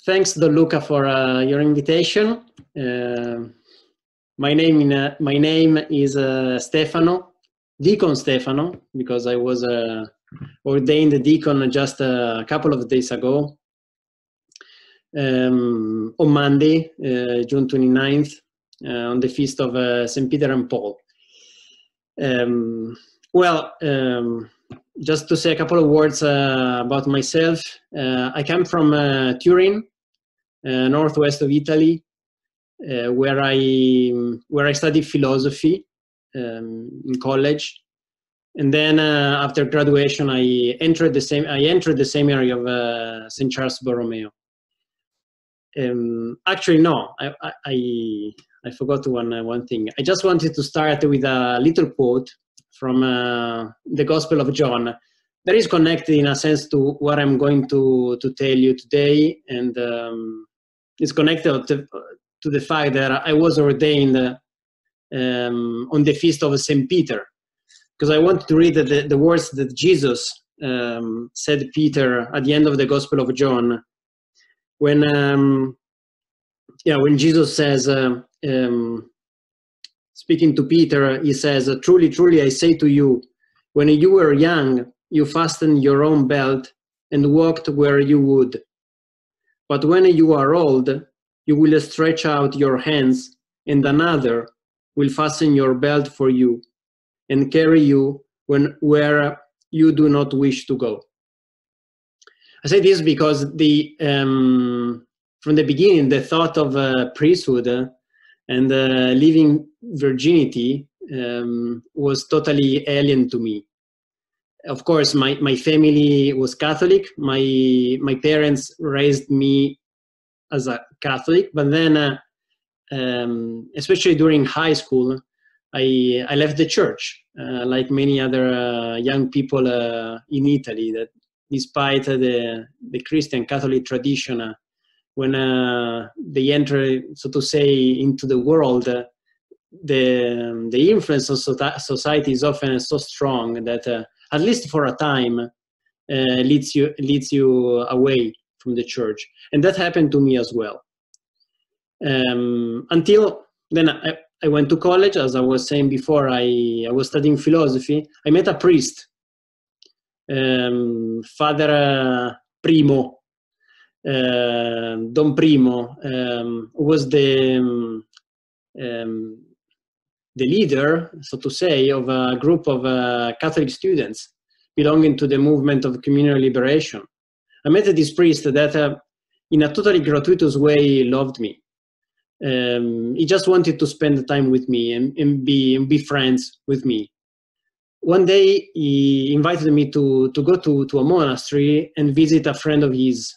Thanks, Don Luca, for your invitation. My name is Stefano, Deacon Stefano, because I was ordained a deacon just a couple of days ago, on Monday, June 29th, on the feast of St. Peter and Paul. Just to say a couple of words about myself. I come from Turin, northwest of Italy, where I studied philosophy in college, and then after graduation I entered the seminary of St. Charles Borromeo. Actually, no, I forgot one thing. I just wanted to start with a little quote from the Gospel of John that is connected in a sense to what I'm going to tell you today, and it's connected to the fact that I was ordained on the feast of St. Peter, because I want to read the words that Jesus said Peter at the end of the Gospel of John, when Jesus says, speaking to Peter, he says, "Truly, truly, I say to you, when you were young, you fastened your own belt and walked where you would. But when you are old, you will stretch out your hands, and another will fasten your belt for you and carry you where you do not wish to go." I say this because from the beginning, the thought of priesthood and living virginity was totally alien to me. Of course, my family was Catholic. My parents raised me as a Catholic, but then, especially during high school, I left the church, like many other young people in Italy, that despite the Christian Catholic tradition, when they enter, so to say, into the world, the influence of society is often so strong that, at least for a time, leads you away from the church. And that happened to me as well. Until then, I went to college. As I was saying before, I was studying philosophy. I met a priest, Father Primo, Don Primo, was the leader, so to say, of a group of Catholic students belonging to the movement of communal liberation. I met this priest that, in a totally gratuitous way, loved me. He just wanted to spend time with me and be friends with me. One day, he invited me to go to a monastery and visit a friend of his,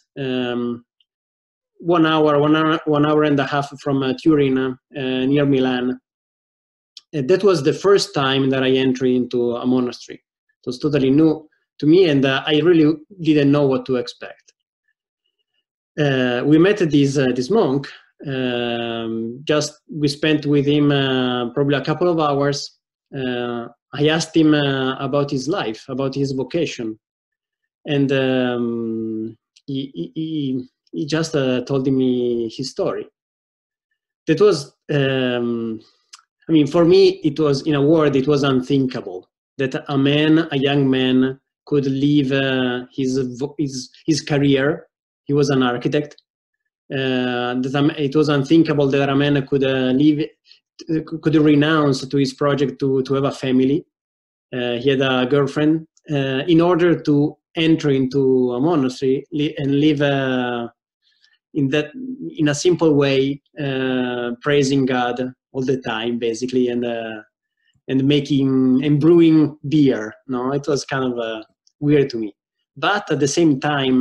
1 hour and a half from Turin, near Milan. That was the first time that I entered into a monastery. It was totally new to me, and I really didn't know what to expect. We met this monk. We spent with him probably a couple of hours. I asked him about his life, about his vocation, and he just told me his story. That was, for me, it was, in a word, it was unthinkable that a young man could leave his career. He was an architect. It was unthinkable that a man could renounce to his project to have a family. He had a girlfriend, in order to enter into a monastery and live in a simple way, praising God all the time, basically, and brewing beer. No, it was kind of weird to me. But at the same time,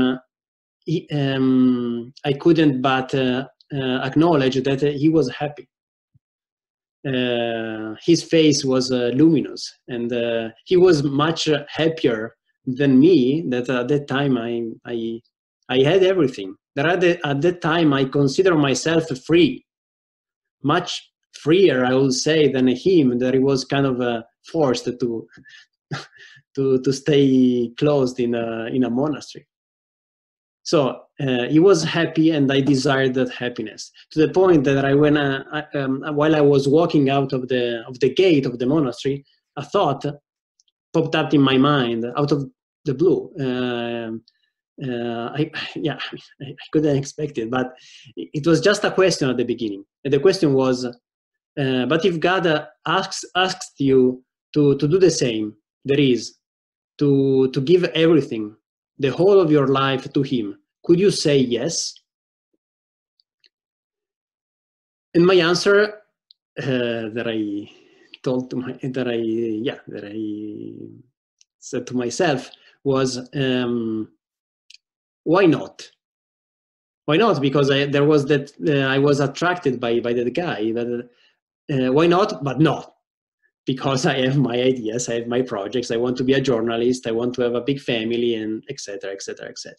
I couldn't but acknowledge that he was happy. His face was luminous, and he was much happier than me. That at that time I had everything. That at that time I consider myself free, much freer, I would say, than him. That he was kind of forced to stay closed in a monastery. So he was happy, and I desired that happiness, to the point that while I was walking out of the gate of the monastery, a thought popped up in my mind out of the blue. I couldn't expect it, but it was just a question at the beginning. And the question was, but if God asks you to do the same, that is, to give everything, the whole of your life to Him, could you say yes? And my answer that I said to myself was, why not? Why not? Because I was attracted by that guy. Why not? But no, because I have my ideas, I have my projects. I want to be a journalist. I want to have a big family, and etc., etc., etc.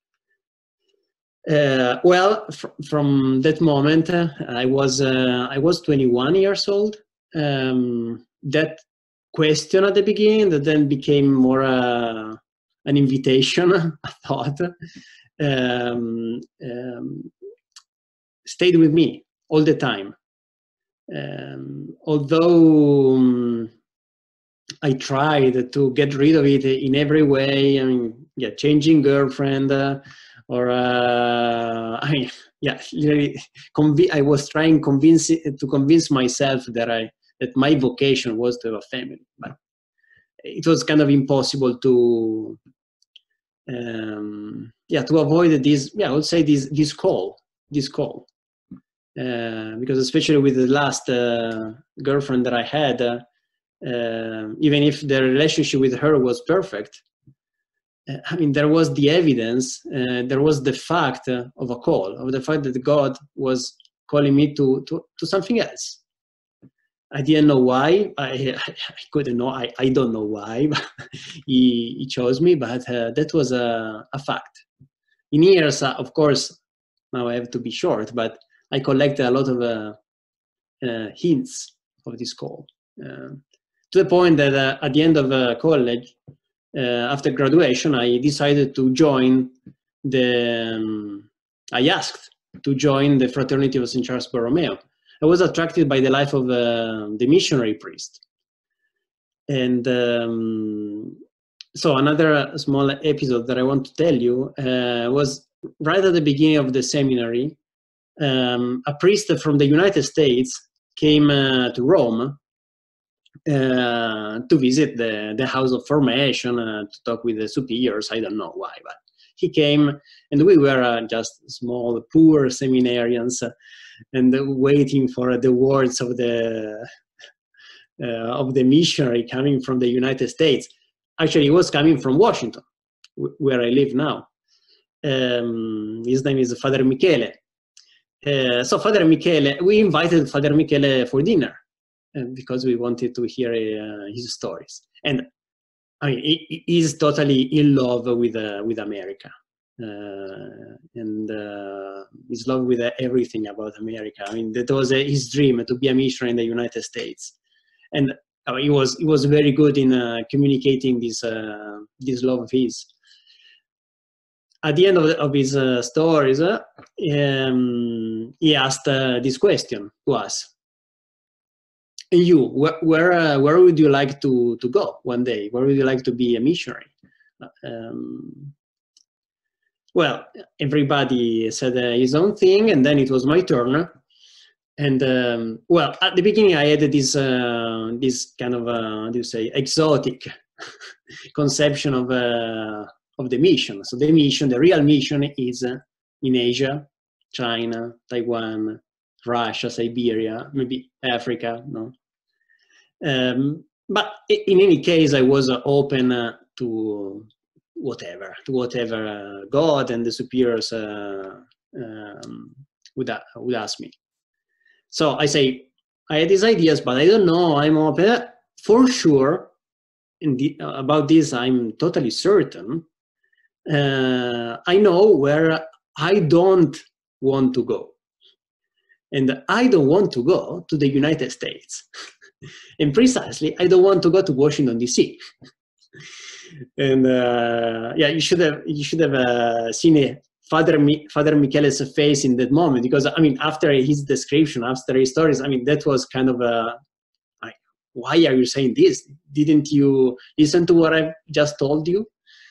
Well, from that moment, I was 21 years old. That question at the beginning, that then became more an invitation, I thought, stayed with me all the time. Although I tried to get rid of it in every way, I mean, changing girlfriend, literally, I was trying to convince myself that my vocation was to have a family, but it was kind of impossible to avoid this. I would say this call, because especially with the last girlfriend that I had, even if the relationship with her was perfect, I mean, there was the evidence, there was the fact of a call, of the fact that God was calling me to something else. I didn't know why. I couldn't know. I don't know why, but he chose me, but that was a fact. In years, of course, now I have to be short, but I collected a lot of hints of this call, to the point that at the end of college, after graduation, I decided to join I asked to join the Fraternity of St. Charles Borromeo. I was attracted by the life of the missionary priest. And so another small episode that I want to tell you was right at the beginning of the seminary. A priest from the United States came to Rome to visit the house of formation, to talk with the superiors. I don't know why, but he came, and we were just small, poor seminarians, and waiting for the words of the missionary coming from the United States. Actually, he was coming from Washington, where I live now. His name is Father Michele. So Father Michele, we invited Father Michele for dinner, because we wanted to hear his stories. And I mean, he's totally in love with America, and he's in love with everything about America. I mean, that was his dream, to be a missionary in the United States. And he was very good in communicating this love of his. At the end of his stories, he asked this question to us. And you, where would you like to go one day? Where would you like to be a missionary? Well, everybody said his own thing, and then it was my turn. And well, at the beginning, I had this kind of how do you say, exotic conception of the mission. So the mission, the real mission, is in Asia, China, Taiwan, Russia, Siberia, maybe Africa. No. But in any case, I was open to whatever God and the superiors would ask me. So I say, I had these ideas, but I don't know, I'm open. For sure, about this, I'm totally certain. I know where I don't want to go. And I don't want to go to the United States. And precisely, I don't want to go to Washington, D.C. And yeah, you should have seen Father Michele's face in that moment, because I mean, after his description, after his stories, I mean, that was kind of a, like, why are you saying this? Didn't you listen to what I just told you?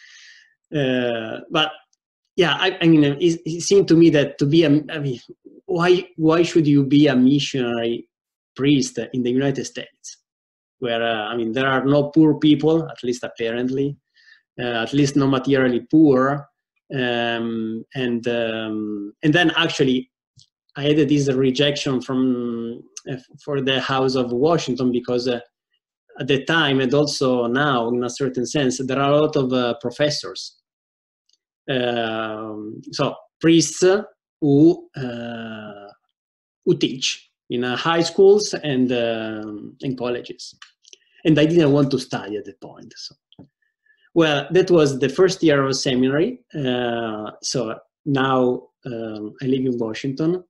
But yeah, I mean, it seemed to me that to be I mean, why should you be a missionary priest in the United States, where I mean, there are no poor people, at least apparently, at least no materially poor, and then actually I had this rejection from for the House of Washington, because at the time, and also now in a certain sense, there are a lot of professors, so priests who teach in high schools and in colleges, and I didn't want to study at that point. So, well, that was the first year of seminary. So now I live in Washington.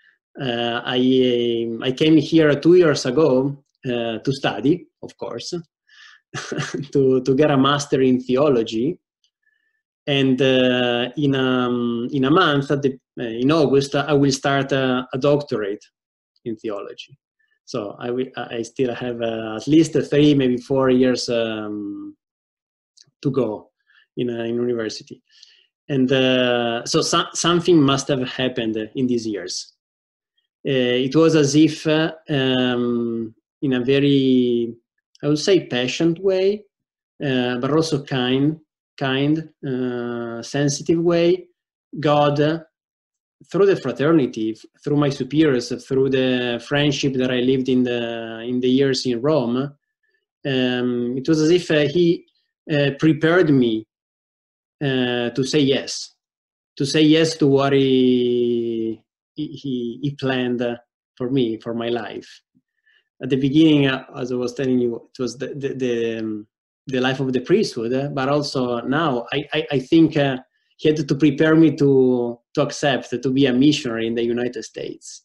I came here 2 years ago to study, of course, to get a master in theology. And in a month, in August, I will start a doctorate in theology. So I still have at least 3, maybe 4 years to go in university. And so something must have happened in these years. It was as if, in a very, I would say, patient way, but also kind, sensitive way, God, through the fraternity, through my superiors, through the friendship that I lived in the years in Rome, it was as if he prepared me to say yes to what he planned for me, for my life. At the beginning, as I was telling you, it was the life of the priesthood, but also now I think he had to prepare me to accept to be a missionary in the United States,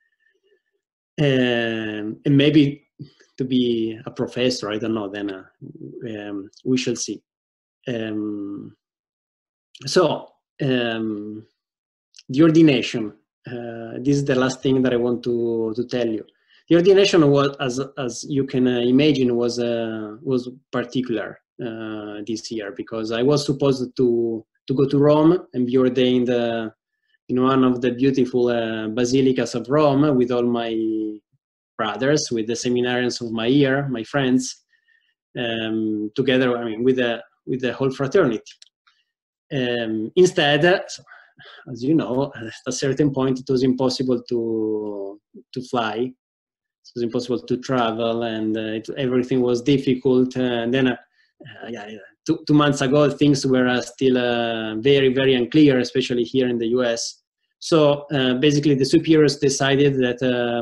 and maybe to be a professor. I don't know. Then we shall see. So the ordination. This is the last thing that I want to tell you. The ordination was, as you can imagine, was particular this year, because I was supposed to go to Rome and be ordained in one of the beautiful basilicas of Rome with all my brothers, with the seminarians of my year, my friends, together. I mean, with the whole fraternity. Instead, as you know, at a certain point, it was impossible to fly. It was impossible to travel, and everything was difficult. And then, 2 months ago, things were still very, very unclear, especially here in the US. So basically, the superiors decided that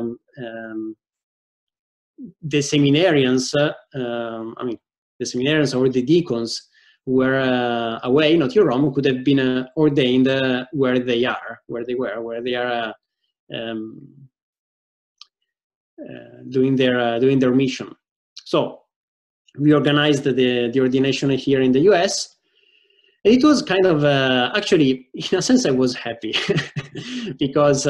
the seminarians, the seminarians or the deacons, were away, not in Rome, could have been ordained where they are doing their mission. So we organized the ordination here in the US, and it was kind of actually, in a sense, I was happy because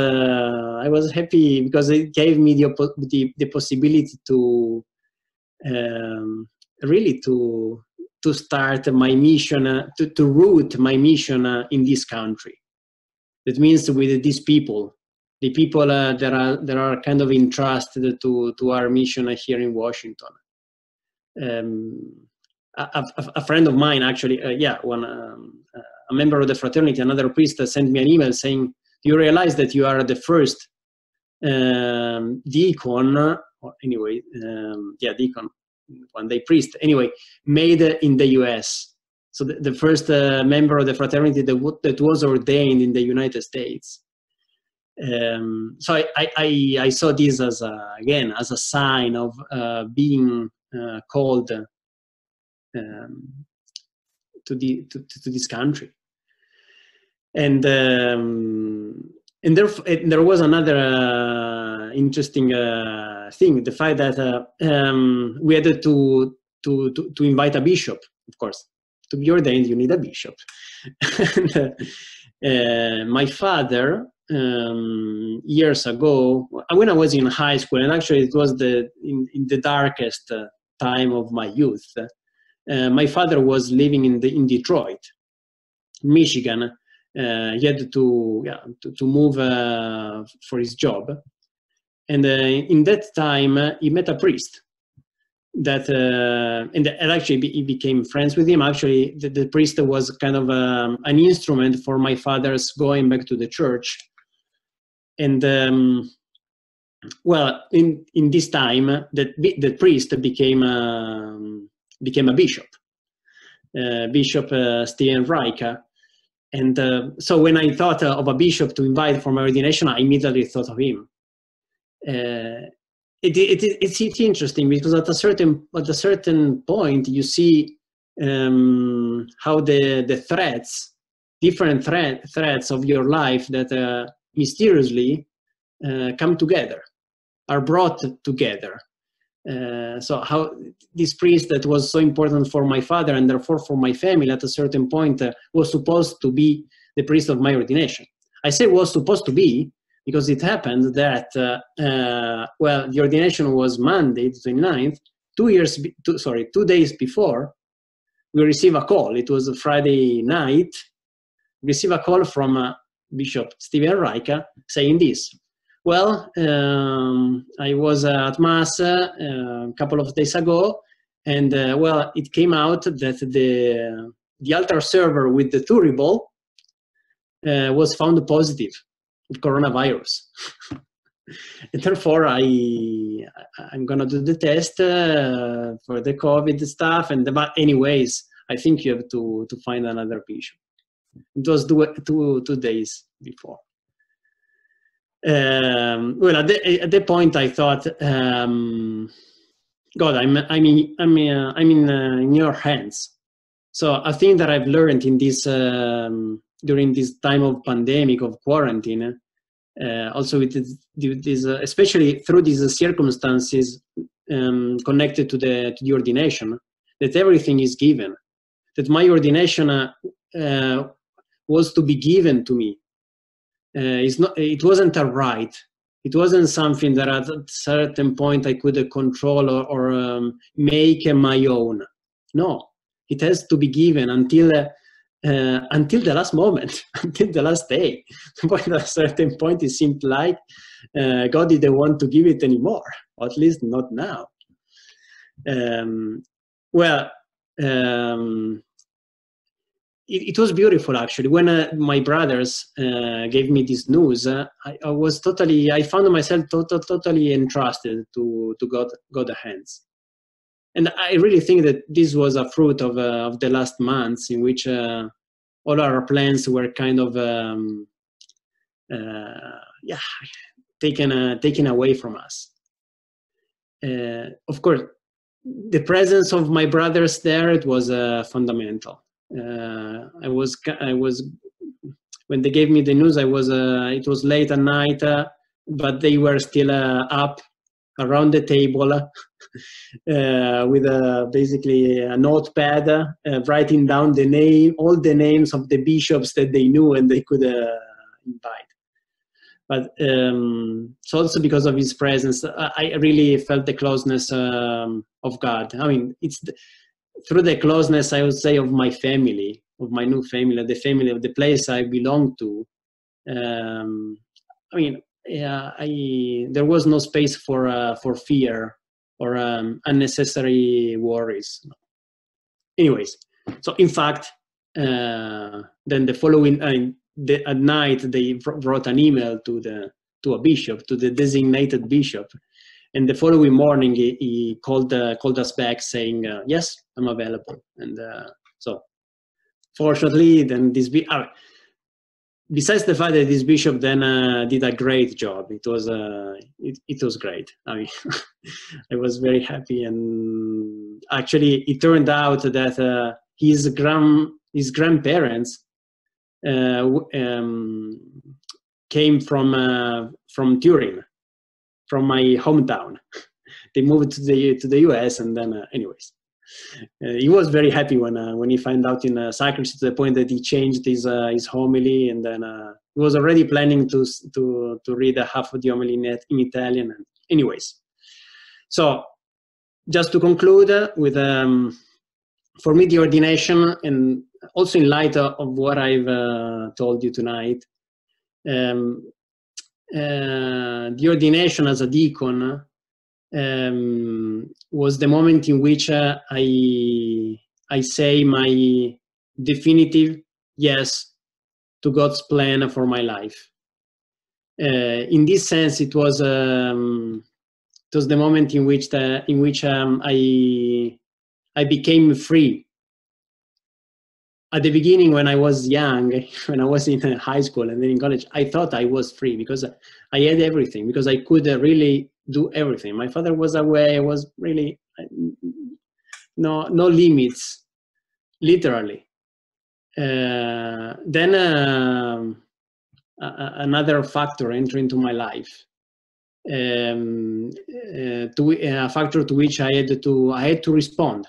it gave me the possibility to really to start my mission, to root my mission in this country. That means with these people, the people that are kind of entrusted to our mission here in Washington. A friend of mine, actually, a member of the fraternity, another priest, sent me an email saying, "Do you realize that you are the first deacon, or anyway, deacon, one day priest, anyway, made in the US. So the first member of the fraternity that was ordained in the United States." So I saw this as a sign of being called to this country. And there was another interesting thing, the fact that we had to invite a bishop. Of course, to be ordained, you need a bishop. My father, years ago, when I was in high school, and actually it was in the darkest time of my youth, my father was living in Detroit, Michigan. He had to move for his job, and in that time he met a priest that and actually he became friends with him. Actually, the priest was kind of an instrument for my father's going back to the church. And well, in this time, the priest became a bishop, Bishop Steven Reicha. And so when I thought of a bishop to invite for my ordination, I immediately thought of him. It's interesting because at a certain point you see how the threads, different threads of your life that mysteriously come together, are brought together. So how this priest that was so important for my father and therefore for my family at a certain point was supposed to be the priest of my ordination. I say was supposed to be because it happened that, well, the ordination was Monday, the 29th, 2 days before, we received a call. It was a Friday night. We received a call from Bishop Steven Reicha saying this. Well, I was at Mass a couple of days ago, and well, it came out that the altar server with the thurible was found positive with coronavirus. And therefore, I'm gonna do the test for the COVID stuff. But anyways, I think you have to find another bishop. It was two days before. Well, at that point, I thought, God, I'm in your hands. So a thing that I've learned in this during this time of pandemic, of quarantine, also with this, especially through these circumstances connected to the ordination, that everything is given. That my ordination was to be given to me. It wasn't a right. It wasn't something that at a certain point I could control or make my own. No, it has to be given until the last moment, until the last day. But at a certain point, it seemed like God didn't want to give it anymore, or at least not now. Well, it was beautiful, actually. When my brothers gave me this news, I found myself totally entrusted to God's hands. And I really think that this was a fruit of the last months in which all our plans were kind of taken away from us. Of course, the presence of my brothers there, it was fundamental. I was when they gave me the news, it was late at night, but they were still up around the table with basically a notepad, writing down all the names of the bishops that they knew and they could invite. But so also because of his presence, I really felt the closeness of God. I mean, it's through the closeness, I would say, of my family, of my new family, the family of the place I belong to. I mean, yeah, there was no space for fear or unnecessary worries. Anyways, so in fact, then the following at night they wrote an email to a bishop, to the designated bishop, and the following morning he called us back saying, yes, I'm available. And so fortunately, then besides the fact that this bishop then did a great job, it was great. I mean, I was very happy, and actually it turned out that his grandparents came from Turin, from my hometown. They moved to the US, and then anyways, He was very happy when he found out in Socrates, to the point that he changed his homily, and then he was already planning to read half of the homily in Italian. And anyways, so just to conclude with for me, the ordination, and also in light of what I've told you tonight, the ordination as a deacon was the moment in which I say my definitive yes to God's plan for my life. In this sense, it was the moment in which I became free. At the beginning, when I was young, when I was in high school and then in college, I thought I was free because I had everything, because I could really do everything. My father was away. I was really no limits, literally. Then another factor entered into my life, a factor to which I had to respond.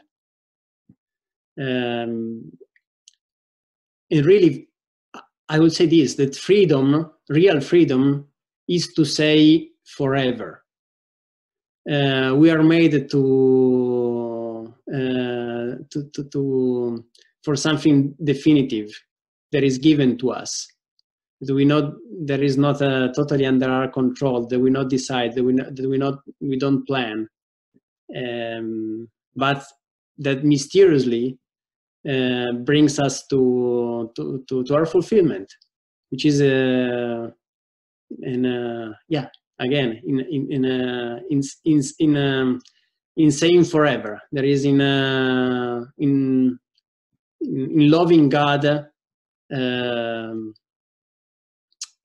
And really, I would say this: that freedom, real freedom, is to say forever. We are made for something definitive that is given to us. That there is not totally under our control. That we not decide. That we don't plan. But that mysteriously brings us to our fulfillment, which is again in saying forever. There is in loving God.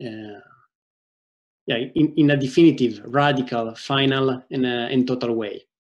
In a definitive, radical, final, and total way.